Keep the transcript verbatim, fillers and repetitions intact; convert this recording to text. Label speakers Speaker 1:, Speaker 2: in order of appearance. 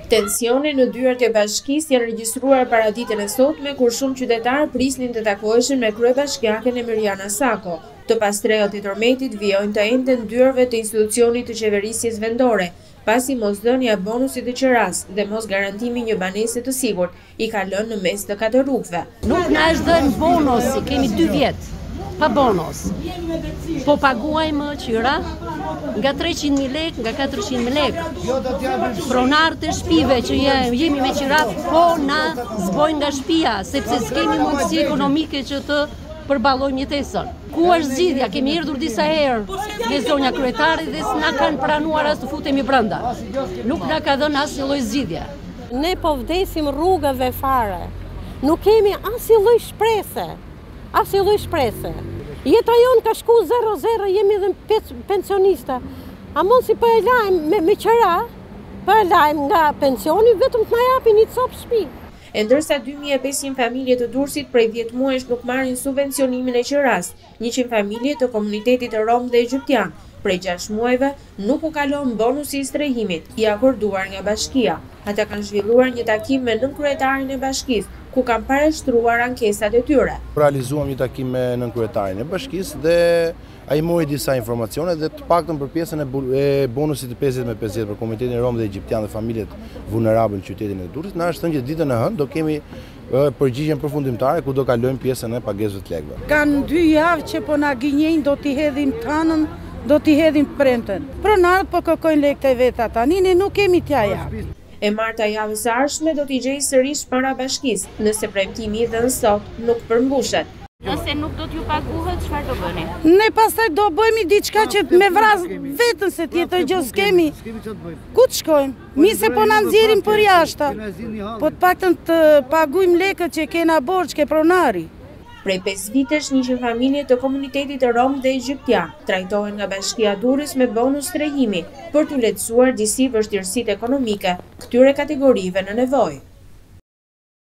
Speaker 1: Tensione në dyert e bashkisë janë regjistruar para ditën e sotme kur shumë qytetarë prisnin të takoheshin me kryebashkiaken Emiriana Sako. Të pas tre javëve të tërmetit vijojnë të enden dyerve të institucionit të qeverisjes vendore, pasi mosdhënia e bonusit të qeras dhe mos garantimi një banese të sigurt i ka lënë në mes të katër rrugëve.
Speaker 2: Nuk na është dhënë bonusi, kemi dy vjet pa bonus. Po paguajmë qira nga treqind mijë lekë, nga katërqind mijë lekë. Pronarët e shtëpive që jemi me qirat, po na zbojnë nga shtëpia, sepse s'kemi mundësi ekonomike që të përballojmë jetesën. Ku është zgjidhja? Kemi erdhur disa herë në zonja kryetare dhe s'na kanë pranuar as të futemi brenda. Nuk na ka dhënë asnjë lloj zgjidhje.
Speaker 3: Ne po vdesim rrugëve fare. Nuk kemi asnjë lloj shprese. Asnjë lloj shprese. Jeta jonë ka shku zero zero, jemi dhe pensionista. A mund si për e lajmë me, me qëra, për e lajmë nga pensioni, vetëm të na japin një copë shtëpi.
Speaker 1: E ndërsa dy mijë e pesëqind familje të Durrësit prej dhjetë muajsh nuk marrin subvencionimin e qeras, njëqind familje të komunitetit të rom dhe egyptian, prej gjashtë muajve nuk u kalon bonusi i strehimit, i akorduar nga bashkia. Ata kanë zhvilluar një takim me nënkryetarin e bashkisë, ku kanë parashtruar ankesat e tyre.
Speaker 4: Realizuam një takim me nënkryetarin e bashkisë dhe ai mori disa informacione dhe të paktën për pjesën e bonusit të pesëdhjetë me pesëdhjetë për komunitetin rom dhe egyptian dhe familjet vulnerabël në qytetin e Durrësit, na është thënë që ditën e hënë do kemi përgjigjen përfundimtare ku do kalojmë pjesën e pagesave të lekëve.
Speaker 5: Kanë dy javë që po na gënjejnë, do t'i hedhim tanën, do t'i hedhim premten. Pronarët po kërkojnë lekët e vet ata, ne nuk kemi t'ja japim.
Speaker 1: E marta javës së ardhshme do t'i gjejë sërish para bashkisë, nëse premtimi i dhënë sot nuk përmbushet.
Speaker 6: Nëse nuk do t'ju paguhet, çfarë do bëni?
Speaker 5: Ne pastaj do bëjmë diçka që me vraz vetën se tjetër gjë s'kemi. Ku të shkojmë? Mi se po na nxjerrin për jashtë. Po të paktën të paguajmë lekët që kena borxh ke pronari.
Speaker 1: Prej pesë vitesh njëqind familje të komunitetit të rom dhe egyptian trajtohen nga Bashkia Durrës me bonus strehimi për t'u lehtësuar disi vështirësitë ekonomike këtyre kategorive në nevojë.